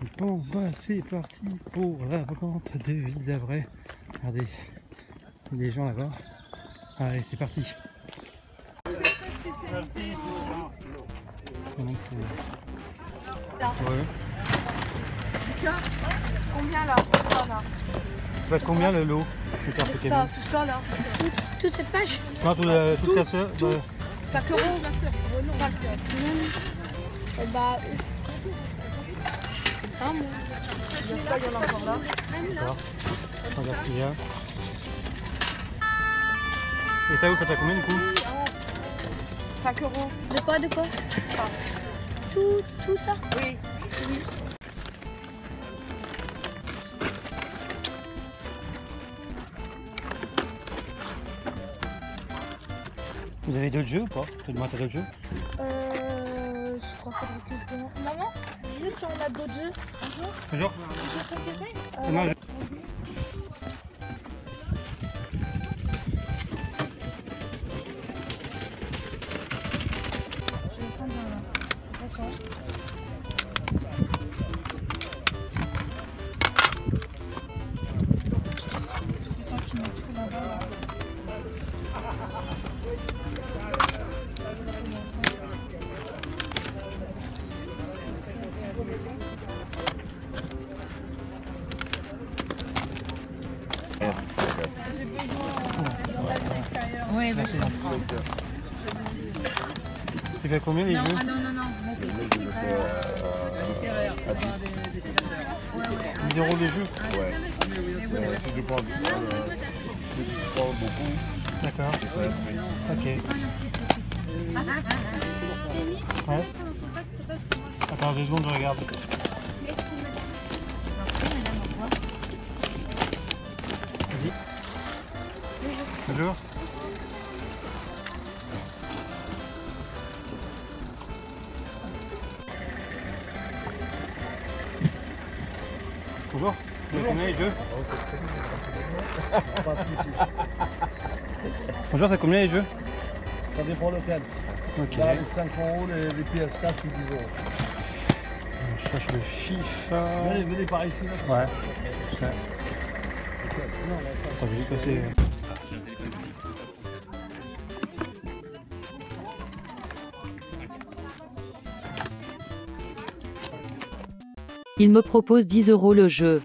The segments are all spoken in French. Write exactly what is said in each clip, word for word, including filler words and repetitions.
Bon bah c'est parti pour la brocante de Ville d'Avray. Regardez, il y a des gens là-bas. Allez, c'est parti. Merci. Ouais. Combien là, ça, là Ça va être combien le lot? Ça, tout ça là. Toute, toute cette page? Non, tout, la, toute tout, la soeur. tout. Bah... cinq euros. cinq euros. Euh, bah. C'est pas moi. Il y a ça, il y en a encore là. D'accord. Regarde ce qu'il y a. Et ça vous faites à combien du coup? cinq euros. De quoi, de quoi? Ah. Tout, tout ça? Oui. Oui. Vous avez d'autres jeux ou pas? Tu as du matériel de jeu? Euh. Je crois qu'il faudrait que je demande. Maman, tu sais si on a d'autres jeux un jour? Toujours? Jeux de société? Euh, non, je... D'accord. Oui, bah, je comprends. Tu fais combien les Non, jeux? ah non, non, non. Les mecs, je le fais euh, à dix. dix euros les jeux? Ouais. Euh, si je prends, euh, si je prends beaucoup, D'accord. je fais un prix. Ok. Ouais. Attends deux secondes, je regarde. Vas-y. Bonjour. Bonjour. Vous avez combien les jeux? Bonjour, c'est combien les jeux? Ça dépend lequel. Ok. Là, les cinq euros, les, les P S K, c'est dix euros. Je cherche le FIFA. Venez, venez par ici. Là. Ouais. Ouais. Non, là, ça, Attends, je vais juste passer. Il me propose dix euros le jeu.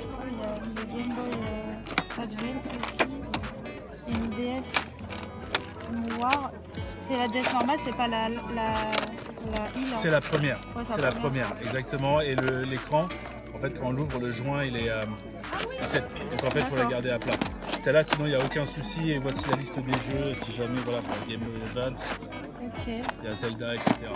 Oh, il y a une Game Boy euh, Advance aussi. Et une D S noire. C'est la D S normale, c'est pas la, la, la I là. C'est la première. Ouais, c'est la première, exactement. Et l'écran, en fait, quand on l'ouvre, le joint, il est euh, à sept. Donc en fait, il faut la garder à plat. Celle-là, sinon, il n'y a aucun souci. Et voici la liste des jeux, si jamais, voilà, pour le Game Boy Advance. Ok. Il y a Zelda, et cetera.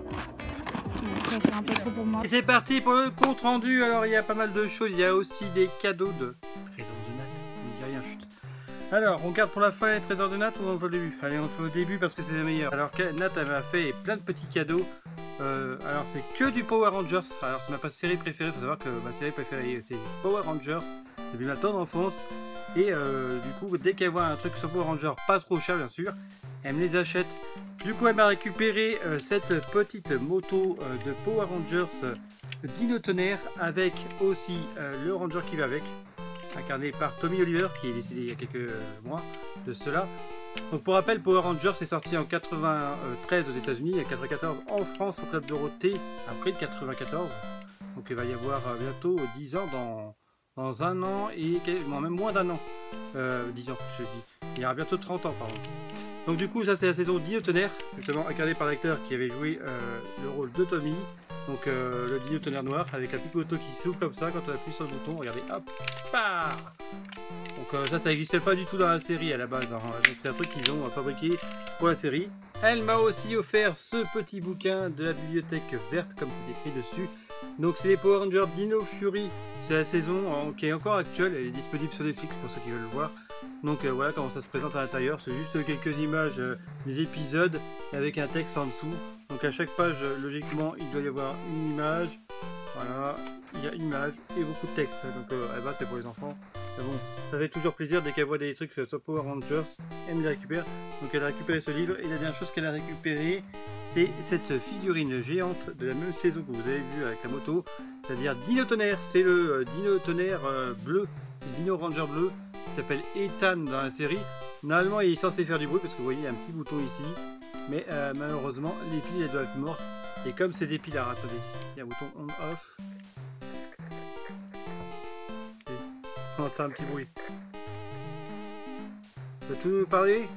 Ça fait un peu trop pour moi. Et c'est parti pour le compte rendu. Alors il y a pas mal de choses, il y a aussi des cadeaux de trésor de Nat. Il n'y a rien, chut. Alors on garde pour la fin les trésors de Nat ou on fait au début? Allez, on fait au début parce que c'est le meilleur. Alors Nat avait fait plein de petits cadeaux. Euh, alors c'est que du Power Rangers. Alors c'est ma série préférée, il faut savoir que ma série préférée c'est Power Rangers depuis ma tendre enfance. Et euh, du coup dès qu'elle voit un truc sur Power Rangers, pas trop cher bien sûr, elle me les achète. Du coup elle m'a récupéré euh, cette petite moto euh, de Power Rangers euh, Dino Tonnerre avec aussi euh, le Ranger qui va avec, incarné par Tommy Oliver qui est décédé il y a quelques euh, mois de cela. Donc pour rappel, Power Rangers est sorti en quatre-vingt-treize aux États-Unis et quatre-vingt-quatorze en France au Club Dorothée après le quatre-vingt-quatorze. Donc il va y avoir euh, bientôt dix ans dans, dans un an et bon, même moins d'un an. Euh, dix ans je dis. Il y aura bientôt trente ans pardon. Donc du coup ça c'est la saison Dino Tonnerre, justement incarné par l'acteur qui avait joué euh, le rôle de Tommy. Donc euh, le Dino Tonnerre noir avec la petite moto qui s'ouvre comme ça quand on appuie sur le bouton, regardez, hop, bah. Donc euh, ça ça n'existait pas du tout dans la série à la base, hein. Donc c'est un truc qu'ils ont fabriqué pour la série. Elle m'a aussi offert ce petit bouquin de la bibliothèque verte comme c'est écrit dessus. Donc c'est les Power Rangers Dino Fury, c'est la saison hein, qui est encore actuelle, elle est disponible sur Netflix pour ceux qui veulent le voir. Donc euh, voilà comment ça se présente à l'intérieur, c'est juste quelques images euh, des épisodes avec un texte en dessous. Donc à chaque page, euh, logiquement, il doit y avoir une image. Voilà, il y a une image et beaucoup de texte. Donc euh, eh ben, c'est pour les enfants. Mais bon, ça fait toujours plaisir dès qu'elle voit des trucs sur Power Rangers, elle me les récupère. Donc elle a récupéré ce livre et la dernière chose qu'elle a récupéré, c'est cette figurine géante de la même saison que vous avez vu avec la moto, c'est-à-dire Dino Tonnerre. C'est le euh, Dino Tonnerre euh, bleu, le Dino Ranger bleu. Il s'appelle Ethan dans la série. Normalement il est censé faire du bruit parce que vous voyez il y a un petit bouton ici. Mais euh, malheureusement les piles elles doivent être mortes. Et comme c'est des piles à attendez, il y a un bouton on off. Et on entend un petit bruit. Peux-tu nous parler?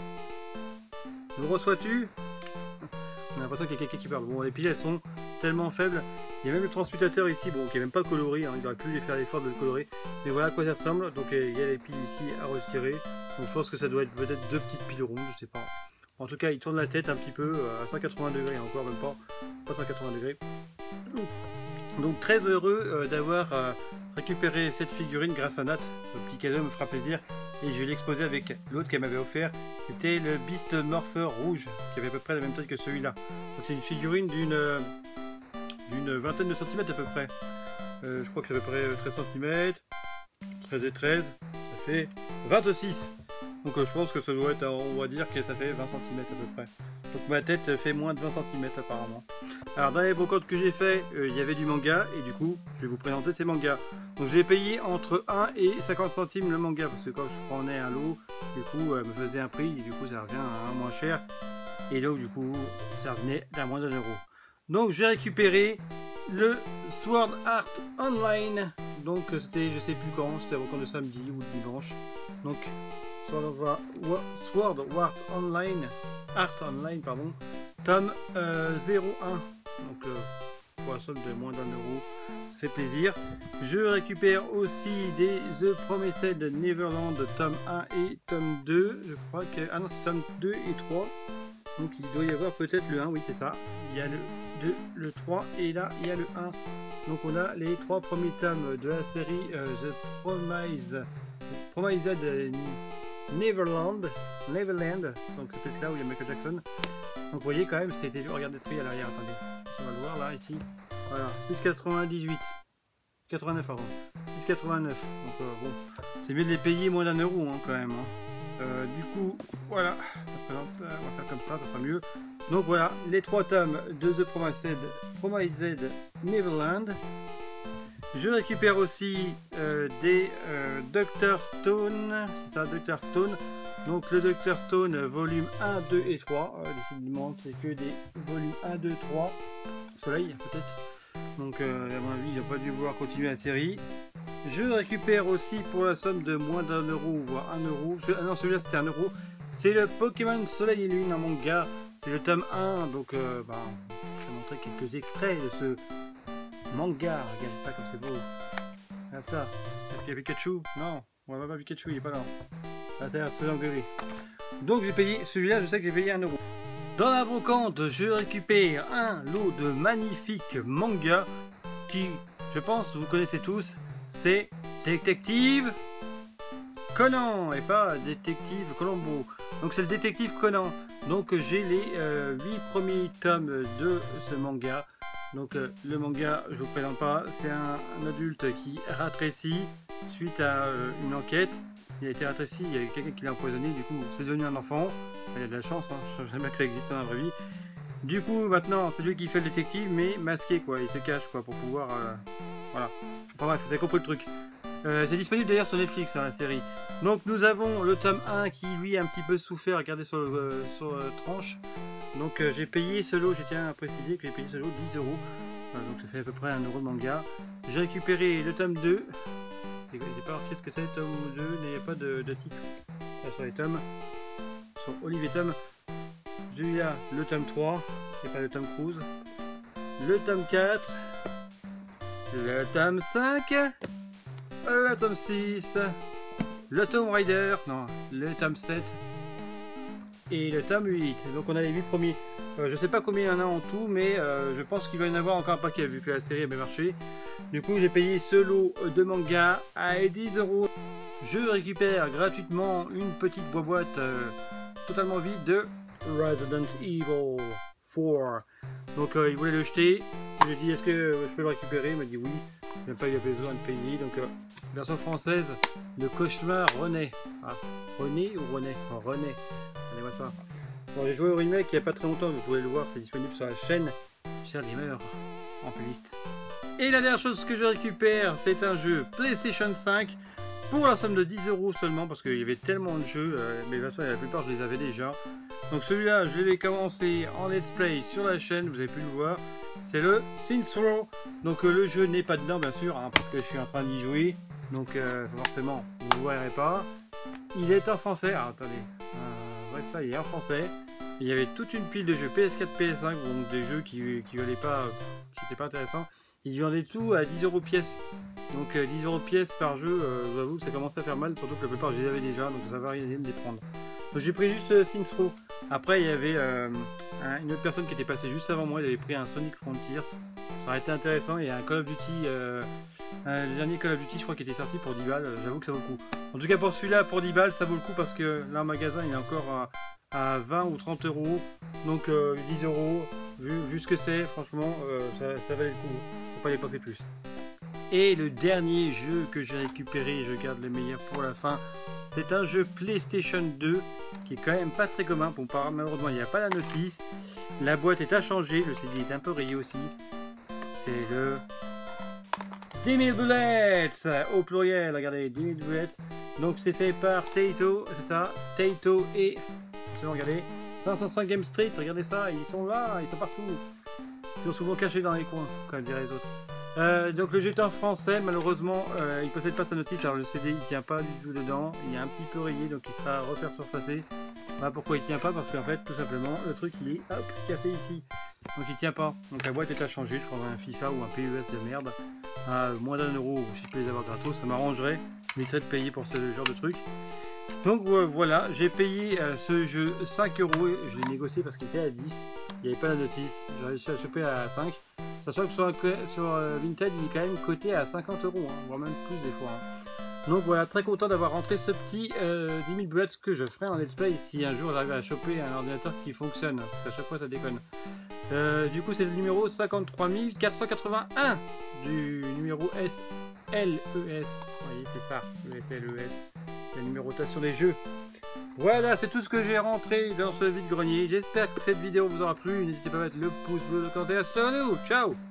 Nous reçois-tu? On a l'impression qu'il y a quelqu'un qui parle. Bon les piles elles sont tellement faibles. Il y a même le transmutateur ici, bon qui n'est même pas coloré, hein, ils auraient pu les faire l'effort de le colorer. Mais voilà à quoi ça ressemble, donc il y a les piles ici à retirer. Donc je pense que ça doit être peut-être deux petites piles rondes, je sais pas. En tout cas il tourne la tête un petit peu à cent quatre-vingts degrés, encore même pas, pas cent quatre-vingts degrés. Donc très heureux euh, d'avoir euh, récupéré cette figurine grâce à Nat. Le petit cadeau me fera plaisir. Et je vais l'exposer avec l'autre qu'elle m'avait offert. C'était le Beast Morpher rouge, qui avait à peu près la même taille que celui-là. Donc c'est une figurine d'une... Euh, d'une vingtaine de centimètres à peu près. Euh, je crois que c'est à peu près treize centimètres, treize et treize, ça fait vingt-six. Donc euh, je pense que ça doit être, on va dire que ça fait vingt centimètres à peu près. Donc ma tête fait moins de vingt centimètres apparemment. Alors dans les brocantes que j'ai fait, euh, il y avait du manga et du coup je vais vous présenter ces mangas. Donc je l'ai payé entre un et cinquante centimes le manga parce que quand je prenais un lot, du coup elle me faisait un prix et du coup ça revient à un moins cher. Et donc du coup ça revenait à moins d'un euro. Donc j'ai récupéré le Sword Art Online. Donc c'était je sais plus quand, c'était avant le samedi ou le dimanche. Donc Sword, Sword Art Online, Art Online pardon, tome euh, zéro un. Donc euh, pour la somme de moins d'un euro, ça fait plaisir. Je récupère aussi des The Promised Neverland tome un et tome deux. Je crois que ah non c'est tome deux et trois. Donc il doit y avoir peut-être le un, oui c'est ça. Il y a le deux, le trois et là il y a le un. Donc on a les trois premiers tomes de la série euh, The Promised, Promised Neverland, Neverland. Donc c'est peut-être là où il y a Michael Jackson. Donc vous voyez quand même c'était regardez le prix à l'arrière, attendez. On va le voir là ici. Voilà, six quatre-vingt-dix-huit. quatre-vingt-neuf pardon. six quatre-vingt-neuf. Donc euh, bon, c'est mieux de les payer moins d'un euro hein, quand même. Hein. Euh, du coup, voilà, ça présente, on va faire comme ça, ça sera mieux. Donc voilà, les trois tomes de The Promised, Promised Neverland. Je récupère aussi euh, des euh, Doctor Stone, c'est ça, Doctor Stone. Donc le Doctor Stone volume un, deux et trois. Euh, décidément, c'est que des volumes un, deux, trois. Soleil peut-être. Donc euh, à mon avis, ils n'ont pas dû vouloir continuer la série. Je récupère aussi pour la somme de moins d'un euro, voire un euro. Ah non, celui-là c'était un euro. C'est le Pokémon Soleil et Lune, un manga. C'est le tome un, donc euh, bah, je vais montrer quelques extraits de ce manga. Regardez ça comme c'est beau. Regarde ça. Est-ce qu'il y a Pikachu? Non, on va pas Pikachu, il est pas là. Là, ça a l'air de se engueuler. Donc j'ai payé, celui-là je sais que j'ai payé un euro. Dans la brocante, je récupère un lot de magnifiques mangas qui, je pense, vous connaissez tous. C'est Détective Conan et pas Détective Colombo. Donc c'est le Détective Conan. Donc j'ai les euh, huit premiers tomes de ce manga. Donc euh, le manga, je vous présente pas, c'est un, un adulte qui rétrécit suite à euh, une enquête. Il a été rétréci, il y a quelqu'un qui l'a empoisonné, du coup c'est devenu un enfant. Il a de la chance, hein. Je sais jamais que ça existe dans la vraie vie. Du coup maintenant c'est lui qui fait le détective mais masqué quoi, il se cache quoi pour pouvoir... Euh, voilà. Enfin bref, vous avez compris le truc. Euh, c'est disponible d'ailleurs sur Netflix hein, la série. Donc nous avons le tome un qui lui a un petit peu souffert, regardez sur, euh, sur euh, tranche. Donc euh, j'ai payé ce lot, je tiens à préciser que j'ai payé ce lot dix euros. Voilà, donc ça fait à peu près un euro de manga. J'ai récupéré le tome deux. J'ai pas marqué ce que c'est, tome deux, mais il n'y a pas de, de titre. Là sur les tomes. Sur Olivier Tom. Celui-là, le tome trois. C'est pas le tome Cruise. Le tome quatre. Le tome cinq. Le tome six. Le tome Rider. Non, le tome sept. Et le tome huit. Donc on a les huit premiers. Euh, je sais pas combien il y en a en tout, mais euh, je pense qu'il va y en avoir encore un paquet vu que la série a bien marché. Du coup j'ai payé ce lot de manga à dix euros. Je récupère gratuitement une petite boîte euh, totalement vide de Resident Evil quatre. Donc euh, il voulait le jeter. Je lui ai dit est-ce que je peux le récupérer? Il m'a dit oui. Il n'a pas eu besoin de payer. Donc euh, version française, le cauchemar René. Ah, René ou René? Oh, René. Regardez-moi ça. Bon, j'ai joué au remake il n'y a pas très longtemps, vous pouvez le voir, c'est disponible sur la chaîne Cher Gamer en playlist. Et la dernière chose que je récupère, c'est un jeu PlayStation cinq pour la somme de dix euros seulement, parce qu'il y avait tellement de jeux, euh, mais de toute façon la plupart je les avais déjà. Donc celui-là, je l'ai commencé en let's play sur la chaîne, vous avez pu le voir. C'est le Saints Row. Donc euh, le jeu n'est pas dedans bien sûr, hein, parce que je suis en train d'y jouer. Donc euh, forcément, vous ne le verrez pas. Il est en français, ah, attendez. Euh, ouais, ça, il est en français. Il y avait toute une pile de jeux P S quatre, P S cinq, donc des jeux qui qui valaient pas, qui n'étaient pas intéressants. Ils vendaient tout à dix euros pièce. Donc euh, dix euros pièce par jeu, euh, je vous avoue que ça commence à faire mal, surtout que la plupart je les avais déjà, donc ça va rien de les prendre. Donc j'ai pris juste euh, Saints Row. Après il y avait euh, un, une autre personne qui était passée juste avant moi, il avait pris un Sonic Frontiers. Ça aurait été intéressant, il y a un Call of Duty, euh, un, le dernier Call of Duty je crois qui était sorti pour dix balles, j'avoue que ça vaut le coup. En tout cas pour celui-là, pour dix balles, ça vaut le coup parce que là en magasin il est encore à, à vingt ou trente euros. Donc euh, dix euros, vu, vu ce que c'est, franchement euh, ça, ça valait le coup, faut pas dépenser plus. Et le dernier jeu que j'ai récupéré, je garde le meilleur pour la fin, c'est un jeu PlayStation deux qui est quand même pas très commun. Bon, malheureusement il n'y a pas la notice, la boîte est à changer, le C D est un peu rayé aussi. C'est le dix mille Bullets au pluriel, regardez, dix mille Bullets. Donc c'est fait par Taito, c'est ça, Taito et, regardez, cinq cent cinq Game Street, regardez ça, ils sont là, ils sont partout. Ils sont souvent cachés dans les coins, comme diraient les autres. Euh, donc le jeu est en français, malheureusement euh, il ne possède pas sa notice, alors le C D il tient pas du tout dedans, il est un petit peu rayé donc il sera à refaire surfacer. Voilà pourquoi il tient pas, parce qu'en fait tout simplement le truc il est hop, cassé ici, donc il tient pas. Donc la boîte est à changer, je prendrai un FIFA ou un P U S de merde à moins d'un euro, si je peux les avoir gratos ça m'arrangerait, m'éviterait de payer pour ce genre de truc. Donc euh, voilà, j'ai payé euh, ce jeu cinq euros, je l'ai négocié parce qu'il était à dix, il n'y avait pas la notice, j'ai réussi à choper à cinq. Sachant que sur, sur euh, Vinted, il est quand même coté à cinquante euros, hein, voire même plus des fois. Hein. Donc voilà, très content d'avoir rentré ce petit euh, dix mille bullets que je ferai en let's play si un jour j'arrive à choper un ordinateur qui fonctionne, parce qu'à chaque fois ça déconne. Euh, du coup c'est le numéro cinquante-trois mille quatre cent quatre-vingt-un du numéro S L E S. Vous voyez, c'est ça, le S L E S, la numérotation des jeux. Voilà, c'est tout ce que j'ai rentré dans ce vide-grenier. J'espère que cette vidéo vous aura plu. N'hésitez pas à mettre le pouce bleu, le commentaire sur nous. Ciao!